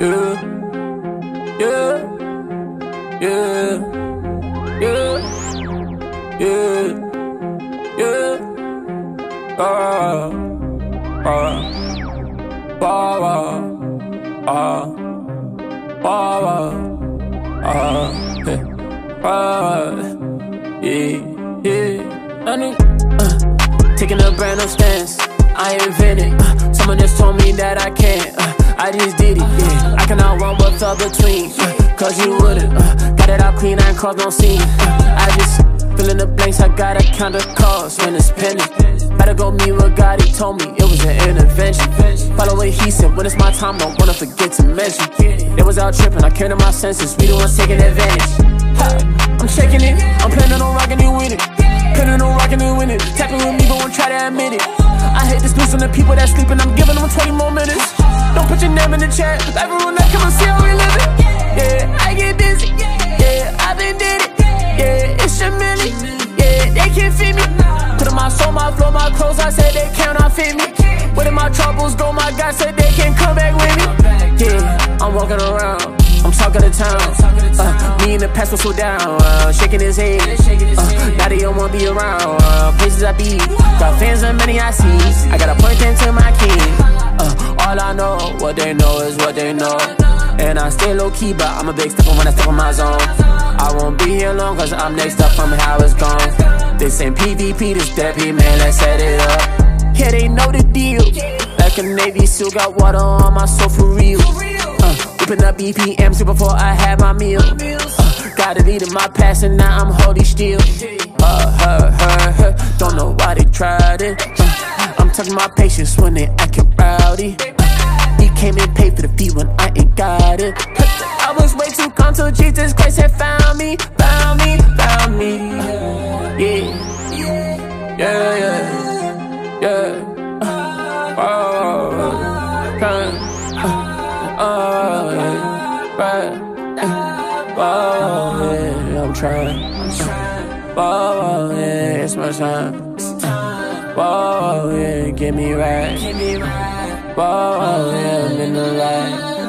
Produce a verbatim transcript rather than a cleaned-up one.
yeah, yeah, yeah, yeah, yeah, yeah, ah, ah, ah, ah, ah, ah, ah, yeah, yeah. I knew, uh, taking a brand new stance. I invented. Uh, someone just told me that I can't. Uh, I just did it. Yeah. I cannot run what's up between. Uh, Cause you wouldn't. Uh, got it all clean, I ain't caused no scene. Uh, I just fill in the blanks. I gotta count the cost when it's pending. Better go meet with God. He told me it was an intervention. Follow what he said. When it's my time, don't wanna forget to mention. They was out tripping. I came to my senses. We the ones taking advantage. Ha, I'm shaking it. I'm planning on rocking it with it. Planning on rocking it with it. Tapping with me, gon' try to admit it. I hate this news from the people that sleeping. I'm giving them twenty more minutes. Don't put your name in the chat. Everyone that come and see how we living. Yeah, I get dizzy. Yeah, I been did it. Yeah, it's Jamil. Yeah, they can't fit me. Put in my soul, my flow, my clothes. I said they cannot fit me. Where did my troubles go? My God said they can't come back with me. Yeah, I'm walking around. I'm talking to town. Uh, me and the past was so down. Uh, shaking his head. Uh, now they don't wanna be around. Uh, places I be. Got fans and many I see. I gotta point them to my king. Uh, all I know, what they know is what they know. And I stay low key, but I'm a big stepper when I step in my zone. I won't be here long, cause I'm next up from how it's gone. This ain't P V P, this therapy, man, let's set it up. Yeah, they know the deal. Like a Navy SEAL, got water on my soul for real. Uh, whipping up B P Ms before I had my meal. Uh, gotta lead in my past and now I'm holy still. Uh, her, her, her, don't know why they tried it. Uh, I'm talking my patience when they acting rowdy. He came and paid for the fee when I ain't got it. I was way too calm till Jesus Christ had found me, found me, found me. Uh, yeah, yeah, yeah, yeah. Uh, oh, trying, uh, oh, yeah, right. Uh, oh, yeah, I'm trying. Uh, oh, yeah, it's my time. Uh, oh, yeah, get me right. Whoa, yeah, I'm in the light.